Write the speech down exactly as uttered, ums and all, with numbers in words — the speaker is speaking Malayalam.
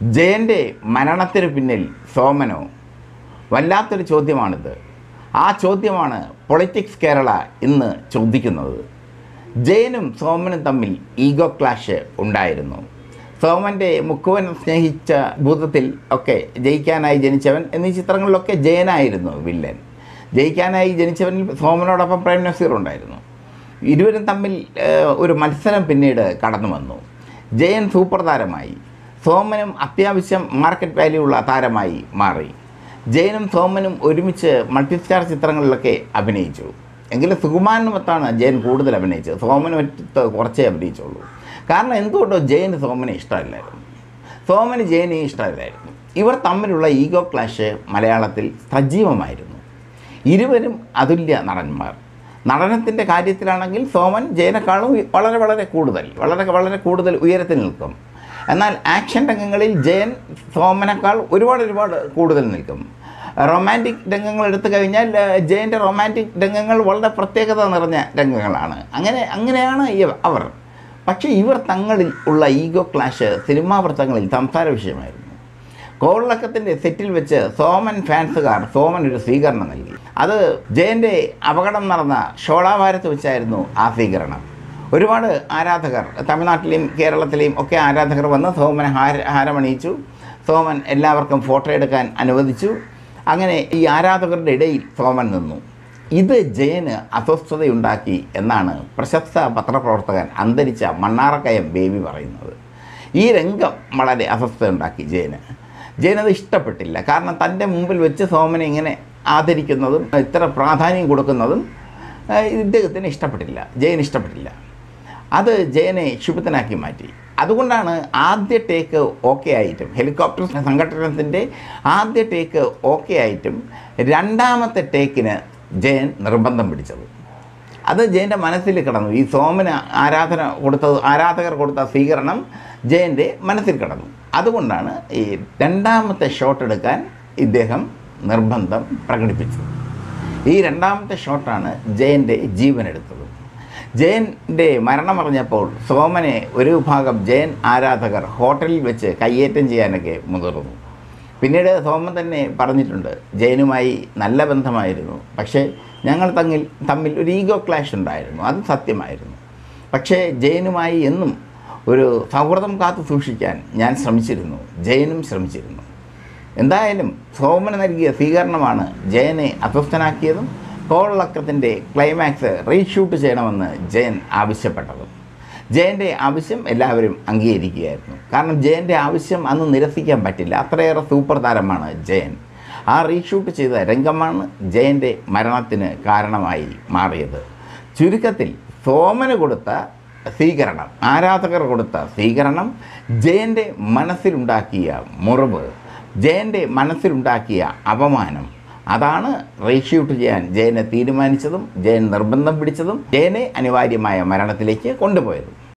ജയൻ്റെ മരണത്തിന് പിന്നിൽ സോമനോ? വല്ലാത്തൊരു ചോദ്യമാണിത്. ആ ചോദ്യമാണ് പൊളിറ്റിക്സ് കേരള ഇന്ന് ചോദിക്കുന്നത്. ജയനും സോമനും തമ്മിൽ ഈഗോ ക്ലാഷ് ഉണ്ടായിരുന്നു. സോമൻ്റെ മുക്കുവൻ സ്നേഹിച്ച ഭൂതത്തിൽ ഒക്കെ ജയിക്കാനായി ജനിച്ചവൻ എന്നീ ചിത്രങ്ങളിലൊക്കെ ജയനായിരുന്നു വില്ലൻ. ജയിക്കാനായി ജനിച്ചവനിൽ സോമനോടൊപ്പം പ്രേം നസീർ ഉണ്ടായിരുന്നു. ഇരുവരും തമ്മിൽ ഒരു മത്സരം പിന്നീട് കടന്നു വന്നു. ജയൻ സൂപ്പർ താരമായി, സോമനും അത്യാവശ്യം മാർക്കറ്റ് വാല്യൂ ഉള്ള താരമായി മാറി. ജയനും സോമനും ഒരുമിച്ച് മൾട്ടിസ്റ്റാർ ചിത്രങ്ങളിലൊക്കെ അഭിനയിച്ചു. എങ്കിലും സുകുമാരനുമൊത്താണ് ജയൻ കൂടുതൽ അഭിനയിച്ചത്. സോമനുമൊത്ത് കുറച്ചേ അഭിനയിച്ചുള്ളൂ. കാരണം എന്തുകൊണ്ടോ ജയന് സോമനെ ഇഷ്ടമല്ലായിരുന്നു, സോമന് ജയനെ ഇഷ്ടമല്ലായിരുന്നു. ഇവർ തമ്മിലുള്ള ഈഗോ ക്ലാഷ് മലയാളത്തിൽ സജീവമായിരുന്നു. ഇരുവരും അതുല്യ നടന്മാർ. നടനത്തിൻ്റെ കാര്യത്തിലാണെങ്കിൽ സോമൻ ജയനേക്കാളും വളരെ വളരെ കൂടുതൽ വളരെ വളരെ കൂടുതൽ ഉയരത്തിൽ നിൽക്കും. എന്നാൽ ആക്ഷൻ രംഗങ്ങളിൽ ജയൻ സോമനേക്കാൾ ഒരുപാട് ഒരുപാട് കൂടുതൽ നിൽക്കും. റൊമാൻറ്റിക് രംഗങ്ങൾ എടുത്തു കഴിഞ്ഞാൽ ജയൻ്റെ റൊമാൻറ്റിക് രംഗങ്ങൾ വളരെ പ്രത്യേകത നിറഞ്ഞ രംഗങ്ങളാണ്. അങ്ങനെ അങ്ങനെയാണ് അവർ. പക്ഷേ ഇവർ തങ്ങളിൽ ഉള്ള ഈഗോ ക്ലാഷ് സിനിമാ വൃത്തങ്ങളിൽ സംസാര വിഷയമായിരുന്നു. കോളിളക്കത്തിൻ്റെ സെറ്റിൽ വെച്ച് സോമൻ ഫാൻസുകാർ സോമൻ ഒരു സ്വീകരണം നൽകി. അത് ജയൻ്റെ അപകടം നടന്ന ഷോളാവാരത്ത് വെച്ചായിരുന്നു ആ സ്വീകരണം. ഒരുപാട് ആരാധകർ, തമിഴ്നാട്ടിലെയും കേരളത്തിലെയും ഒക്കെ ആരാധകർ വന്ന് സോമനെ ഹാര ഹാരമണിയിച്ചു. സോമൻ എല്ലാവർക്കും ഫോട്ടോ എടുക്കാൻ അനുവദിച്ചു. അങ്ങനെ ഈ ആരാധകരുടെ ഇടയിൽ സോമൻ നിന്നു. ഇത് ജയന് അസ്വസ്ഥതയുണ്ടാക്കി എന്നാണ് പ്രശസ്ത പത്രപ്രവർത്തകൻ അന്തരിച്ച മണ്ണാറക്കയം ബേബി പറയുന്നത്. ഈ രംഗം വളരെ അസ്വസ്ഥതയുണ്ടാക്കി ജയന്. ജയനത് ഇഷ്ടപ്പെട്ടില്ല. കാരണം തൻ്റെ മുമ്പിൽ വെച്ച് സോമനെ ഇങ്ങനെ ആദരിക്കുന്നതും ഇത്ര പ്രാധാന്യം കൊടുക്കുന്നതും ഇദ്ദേഹത്തിന് ഇഷ്ടപ്പെട്ടില്ല, ജയന് ഇഷ്ടപ്പെട്ടില്ല. അത് ജയനെ ക്ഷുഭിതനാക്കി മാറ്റി. അതുകൊണ്ടാണ് ആദ്യ ടേക്ക് ഓക്കെ ആയിട്ടും, ഹെലികോപ്റ്റർ സംഘടനത്തിൻ്റെ ആദ്യ ടേക്ക് ഓക്കെ ആയിട്ടും രണ്ടാമത്തെ ടേക്കിന് ജയൻ നിർബന്ധം പിടിച്ചത്. അത് ജയൻ്റെ മനസ്സിൽ കിടന്നു. ഈ സോമന് ആരാധന കൊടുത്തത്, ആരാധകർ കൊടുത്ത സ്വീകരണം ജയൻ്റെ മനസ്സിൽ കിടന്നു. അതുകൊണ്ടാണ് ഈ രണ്ടാമത്തെ ഷോട്ട് എടുക്കാൻ ഇദ്ദേഹം നിർബന്ധം പ്രകടിപ്പിച്ചത്. ഈ രണ്ടാമത്തെ ഷോട്ടാണ് ജയൻ്റെ ജീവനെടുത്തത്. ജയൻ്റെ മരണമറിഞ്ഞപ്പോൾ സോമനെ ഒരു വിഭാഗം ജയൻ ആരാധകർ ഹോട്ടലിൽ വെച്ച് കയ്യേറ്റം ചെയ്യാനൊക്കെ മുതിർന്നു. പിന്നീട് സോമൻ തന്നെ പറഞ്ഞിട്ടുണ്ട്, ജയനുമായി നല്ല ബന്ധമായിരുന്നു, പക്ഷേ ഞങ്ങൾ തമ്മിൽ തമ്മിൽ ഒരു ഈഗോ ക്ലാഷ് ഉണ്ടായിരുന്നു, അത് സത്യമായിരുന്നു. പക്ഷേ ജയനുമായി എന്നും ഒരു സൗഹൃദം കാത്തു സൂക്ഷിക്കാൻ ഞാൻ ശ്രമിച്ചിരുന്നു, ജയനും ശ്രമിച്ചിരുന്നു. എന്തായാലും സോമന് നൽകിയ സ്വീകരണമാണ് ജയനെ അസ്വസ്ഥനാക്കിയതും കോളിളക്കത്തിൻ്റെ ക്ലൈമാക്സ് റീഷൂട്ട് ചെയ്യണമെന്ന് ജയൻ ആവശ്യപ്പെട്ടതും. ജയൻ്റെ ആവശ്യം എല്ലാവരും അംഗീകരിക്കുകയായിരുന്നു. കാരണം ജയൻ്റെ ആവശ്യം അന്ന് നിരസിക്കാൻ പറ്റില്ല, അത്രയേറെ സൂപ്പർ താരമാണ് ജയൻ. ആ റീഷൂട്ട് ചെയ്ത രംഗമാണ് ജയൻ്റെ മരണത്തിന് കാരണമായി മാറിയത്. ചുരുക്കത്തിൽ സോമന് കൊടുത്ത സ്വീകരണം, ആരാധകർ കൊടുത്ത സ്വീകരണം ജയൻ്റെ മനസ്സിലുണ്ടാക്കിയ മുറിവ്, ജയൻ്റെ മനസ്സിലുണ്ടാക്കിയ അപമാനം, അതാണ് റീഷൂട്ട് ചെയ്യാൻ ജയനെ തീരുമാനിച്ചതും ജയൻ നിർബന്ധം പിടിച്ചതും ജയനെ അനിവാര്യമായ മരണത്തിലേക്ക് കൊണ്ടുപോയതും.